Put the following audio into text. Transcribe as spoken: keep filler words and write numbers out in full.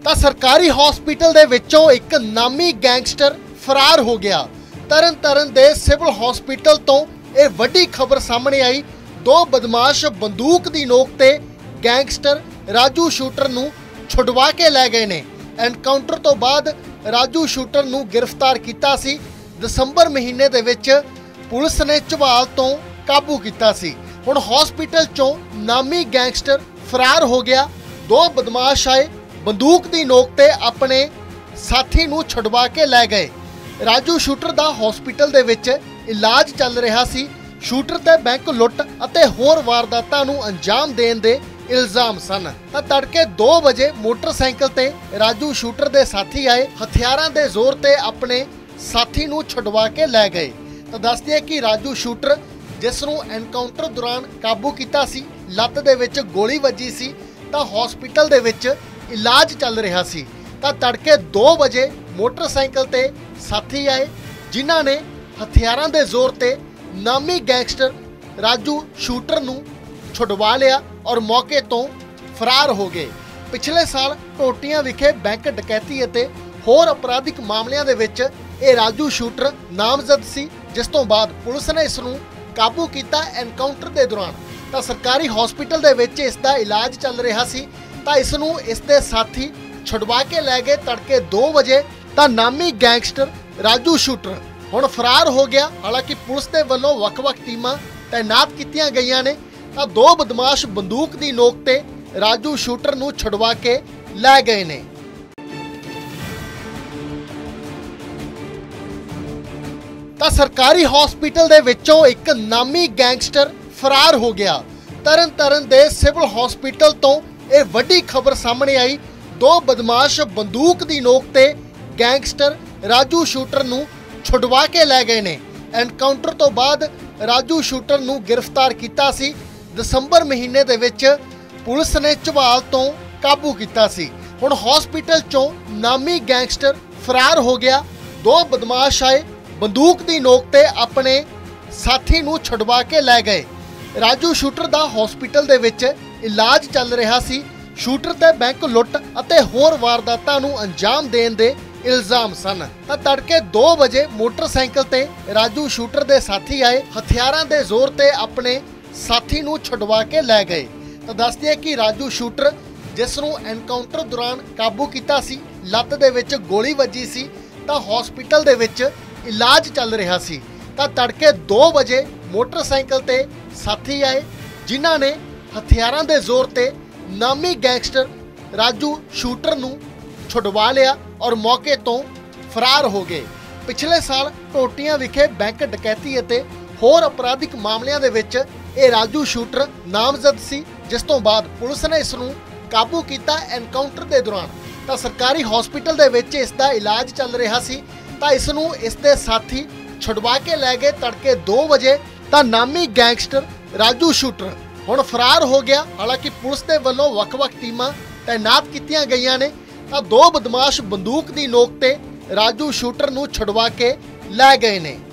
ਤਾਂ ਸਰਕਾਰੀ ਹਸਪੀਟਲ ਦੇ ਵਿੱਚੋਂ ਇੱਕ ਨਾਮੀ ਗੈਂਗਸਟਰ ਫਰਾਰ ਹੋ ਗਿਆ। ਤਰਨ ਤਾਰਨ ਦੇ ਸਿਵਲ ਹਸਪੀਟਲ ਤੋਂ ਇਹ ਵੱਡੀ ਖਬਰ ਸਾਹਮਣੇ ਆਈ। ਦੋ ਬਦਮਾਸ਼ ਬੰਦੂਕ ਦੀ ਨੋਕ ਤੇ ਗੈਂਗਸਟਰ ਰਾਜੂ ਸ਼ੂਟਰ ਨੂੰ ਛੁਡਵਾ ਕੇ ਲੈ ਗਏ ਨੇ। ਐਨਕਾਊਂਟਰ ਤੋਂ ਬਾਅਦ ਰਾਜੂ ਸ਼ੂਟਰ ਨੂੰ ਗ੍ਰਿਫਤਾਰ ਕੀਤਾ ਸੀ। ਦਸੰਬਰ ਮਹੀਨੇ ਦੇ ਵਿੱਚ ਪੁਲਿਸ ਨੇ ਝਵਾਲ ਤੋਂ ਕਾਬੂ ਕੀਤਾ ਸੀ। ਹੁਣ ਹਸਪੀਟਲ ਚੋਂ ਨਾਮੀ ਗੈਂਗਸਟਰ ਫਰਾਰ ਹੋ ਗਿਆ। ਦੋ ਬਦਮਾਸ਼ ਆਏ, ਬੰਦੂਕ ਦੀ ਨੋਕ ਤੇ ਆਪਣੇ ਸਾਥੀ ਨੂੰ ਛੁਡਵਾ ਕੇ ਲੈ ਗਏ। ਰਾਜੂ ਸ਼ੂਟਰ ਦਾ ਹਸਪੀਟਲ ਦੇ ਵਿੱਚ ਇਲਾਜ ਚੱਲ ਰਿਹਾ ਸੀ। ਸ਼ੂਟਰ ਤੇ ਬੈਂਕ ਲੁੱਟ ਅਤੇ ਹੋਰ ਵਾਰਦਾਤਾਂ ਨੂੰ ਅੰਜਾਮ ਦੇਣ ਦੇ ਇਲਜ਼ਾਮ ਸਨ। ਤਾਂ ਤੜਕੇ ਦੋ ਵਜੇ ਮੋਟਰਸਾਈਕਲ ਤੇ ਰਾਜੂ ਸ਼ੂਟਰ ਦੇ ਸਾਥੀ ਆਏ, ਹਥਿਆਰਾਂ ਦੇ ਜ਼ੋਰ ਤੇ ਆਪਣੇ ਸਾਥੀ ਨੂੰ ਛੁਡਵਾ ਕੇ ਲੈ ਗਏ। ਤਾਂ ਦੱਸਦੇ ਆ ਕਿ ਰਾਜੂ ਸ਼ੂਟਰ, ਜਿਸ ਨੂੰ ਐਨਕਾਊਂਟਰ ਦੌਰਾਨ ਕਾਬੂ ਕੀਤਾ ਸੀ, ਲੱਤ ਦੇ ਵਿੱਚ ਗੋਲੀ ਵੱਜੀ ਸੀ, ਤਾਂ ਹਸਪੀਟਲ ਦੇ ਵਿੱਚ ਇਲਾਜ ਚੱਲ ਰਿਹਾ ਸੀ। ਤਾਂ ਤੜਕੇ ਦੋ ਵਜੇ ਮੋਟਰਸਾਈਕਲ ਤੇ ਸਾਥੀ ਆਏ, ਜਿਨ੍ਹਾਂ ਨੇ ਹਥਿਆਰਾਂ ਦੇ ਜ਼ੋਰ ਤੇ ਨਾਮੀ ਗੈਂਗਸਟਰ ਰਾਜੂ ਸ਼ੂਟਰ ਨੂੰ ਛੁਡਵਾ ਲਿਆ ਔਰ ਮੌਕੇ ਤੋਂ ਫਰਾਰ ਹੋ ਗਏ। ਪਿਛਲੇ ਸਾਲ ਟੋਟੀਆਂ ਵਿਖੇ ਬੈਂਕ ਡਕੈਤੀ ਅਤੇ ਹੋਰ ਅਪਰਾਧਿਕ ਮਾਮਲਿਆਂ ਦੇ ਵਿੱਚ ਇਹ ਰਾਜੂ ਸ਼ੂਟਰ ਨਾਮਜ਼ਦ ਸੀ, ਜਿਸ ਤੋਂ ਬਾਅਦ ਪੁਲਿਸ ਨੇ ਇਸ ਨੂੰ ਕਾਬੂ ਕੀਤਾ ਐਨਕਾਊਂਟਰ ਦੇ ਦੌਰਾਨ। ਤਾਂ ਸਰਕਾਰੀ ਹਸਪੀਟਲ ਦੇ ਵਿੱਚ ਇਸ ਦਾ ਇਲਾਜ ਚੱਲ ਰਿਹਾ ਸੀ, ਤਾਂ ਇਸ ਨੂੰ ਇਸ ਦੇ ਸਾਥੀ ਛੁਡਵਾ ਕੇ ਲੈ ਗਏ ਤੜਕੇ ਦੋ ਵਜੇ। ਤਾਂ ਨਾਮੀ ਗੈਂਗਸਟਰ ਰਾਜੂ ਸ਼ੂਟਰ ਹੁਣ ਫਰਾਰ ਹੋ ਗਿਆ। ਹਾਲਾਂਕਿ ਪੁਲਿਸ ਦੇ ਵੱਲੋਂ ਵੱਖ-ਵੱਖ ਟੀਮਾਂ ਤਾਇਨਾਤ ਕੀਤੀਆਂ ਗਈਆਂ ਨੇ। ਤਾਂ ਦੋ ਬਦਮਾਸ਼ ਬੰਦੂਕ ਦੀ ਨੋਕ ਤੇ ਰਾਜੂ ਸ਼ੂਟਰ ਨੂੰ ਛੁਡਵਾ ਕੇ ਲੈ ਗਏ ਨੇ। ਤਾਂ ਸਰਕਾਰੀ ਹਸਪੀਟਲ ਦੇ ਵਿੱਚੋਂ ਇੱਕ ਨਾਮੀ ਗੈਂਗਸਟਰ ਫਰਾਰ ਹੋ ਗਿਆ। ਤਰਨ ਤਾਰਨ ਦੇ ਸਿਵਲ ਹਸਪੀਟਲ ਤੋਂ ਇਹ ਵੱਡੀ ਖਬਰ ਸਾਹਮਣੇ ਆਈ। ਦੋ ਬਦਮਾਸ਼ ਬੰਦੂਕ ਦੀ ਨੋਕ ਤੇ ਗੈਂਗਸਟਰ ਰਾਜੂ ਸ਼ੂਟਰ ਨੂੰ ਛੁਡਵਾ ਕੇ ਲੈ ਗਏ ਨੇ। ਐਨਕਾਊਂਟਰ ਤੋਂ ਬਾਅਦ ਰਾਜੂ ਸ਼ੂਟਰ ਨੂੰ ਗ੍ਰਿਫਤਾਰ ਕੀਤਾ ਸੀ। ਦਸੰਬਰ ਮਹੀਨੇ ਦੇ ਵਿੱਚ ਪੁਲਿਸ ਨੇ ਝਵਾਲ ਤੋਂ ਕਾਬੂ ਕੀਤਾ ਸੀ। ਹੁਣ ਹਸਪੀਟਲ ਚੋਂ ਨਾਮੀ ਗੈਂਗਸਟਰ ਫਰਾਰ ਹੋ ਗਿਆ। ਦੋ ਬਦਮਾਸ਼ ਆਏ, ਬੰਦੂਕ ਦੀ ਨੋਕ ਤੇ ਆਪਣੇ ਸਾਥੀ ਨੂੰ ਛੁਡਵਾ ਕੇ ਲੈ ਗਏ। ਰਾਜੂ ਸ਼ੂਟਰ ਦਾ ਹਸਪੀਟਲ ਦੇ ਵਿੱਚ ਇਲਾਜ ਚੱਲ ਰਿਹਾ ਸੀ। ਸ਼ੂਟਰ ਤੇ ਬੈਂਕ ਲੁੱਟ ਅਤੇ ਹੋਰ ਵਾਰਦਾਤਾਂ ਨੂੰ ਅੰਜਾਮ ਦੇਣ ਦੇ ਇਲਜ਼ਾਮ ਸਨ। ਤਾਂ ਤੜਕੇ ਦੋ ਵਜੇ ਮੋਟਰਸਾਈਕਲ ਤੇ ਰਾਜੂ ਸ਼ੂਟਰ ਦੇ ਸਾਥੀ ਆਏ, ਹਥਿਆਰਾਂ ਦੇ ਜ਼ੋਰ ਤੇ ਆਪਣੇ ਸਾਥੀ ਨੂੰ ਛੁਡਵਾ ਕੇ ਲੈ ਗਏ। ਤਾਂ ਦੱਸਦੇ ਆ ਕਿ ਰਾਜੂ ਸ਼ੂਟਰ, ਜਿਸ ਨੂੰ ਐਨਕਾਊਂਟਰ ਦੌਰਾਨ ਕਾਬੂ ਕੀਤਾ ਸੀ, ਲੱਤ ਦੇ ਵਿੱਚ ਗੋਲੀ ਵੱਜੀ ਸੀ, ਤਾਂ ਹਸਪੀਟਲ ਦੇ ਵਿੱਚ ਇਲਾਜ ਚੱਲ ਰਿਹਾ ਸੀ। ਤਾਂ ਤੜਕੇ ਦੋ ਵਜੇ ਮੋਟਰਸਾਈਕਲ ਤੇ ਸਾਥੀ ਆਏ, ਜਿਨ੍ਹਾਂ ਨੇ ਹਥਿਆਰਾਂ ਦੇ ਜ਼ੋਰ ਤੇ ਨਾਮੀ ਗੈਂਗਸਟਰ ਰਾਜੂ ਸ਼ੂਟਰ ਨੂੰ ਛੁਡਵਾ ਲਿਆ ਔਰ ਮੌਕੇ ਤੋਂ ਫਰਾਰ ਹੋ ਗਏ। ਪਿਛਲੇ ਸਾਲ ਟੋਟੀਆਂ ਵਿਖੇ ਬੈਂਕ ਡਕੈਤੀ ਅਤੇ ਹੋਰ ਅਪਰਾਧਿਕ ਮਾਮਲਿਆਂ ਦੇ ਵਿੱਚ ਇਹ ਰਾਜੂ ਸ਼ੂਟਰ ਨਾਮਜ਼ਦ ਸੀ, ਜਿਸ ਤੋਂ ਬਾਅਦ ਪੁਲਿਸ ਨੇ ਇਸ ਨੂੰ ਕਾਬੂ ਕੀਤਾ ਐਨਕਾਊਂਟਰ ਦੇ ਦੌਰਾਨ। ਤਾਂ ਸਰਕਾਰੀ ਹਸਪੀਟਲ ਦੇ ਵਿੱਚ ਇਸ ਦਾ ਇਲਾਜ ਚੱਲ ਰਿਹਾ ਸੀ, ਤਾਂ ਇਸ ਨੂੰ ਇਸ ਦੇ ਸਾਥੀ ਛੁਡਵਾ ਕੇ ਲੈ ਗਏ ਤੜਕੇ ਦੋ ਵਜੇ। ਤਾਂ ਨਾਮੀ ਗੈਂਗਸਟਰ ਰਾਜੂ ਸ਼ੂਟਰ ਹੁਣ ਫਰਾਰ ਹੋ ਗਿਆ। ਹਾਲਾਂਕਿ ਪੁਲਿਸ ਦੇ ਵੱਲੋਂ ਵੱਖ-ਵੱਖ ਟੀਮਾਂ ਤਾਇਨਾਤ ਕੀਤੀਆਂ ਗਈਆਂ ਨੇ। ਤਾਂ ਦੋ ਬਦਮਾਸ਼ ਬੰਦੂਕ ਦੀ ਨੋਕ ਤੇ ਰਾਜੂ ਸ਼ੂਟਰ ਨੂੰ ਛੁਡਵਾ ਕੇ ਲੈ ਗਏ ਨੇ।